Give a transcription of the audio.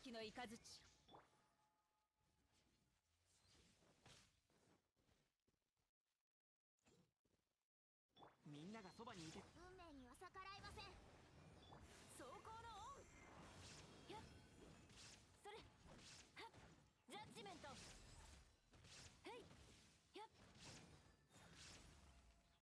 きの雷。 みんながそばにいて。 運命には逆らえません。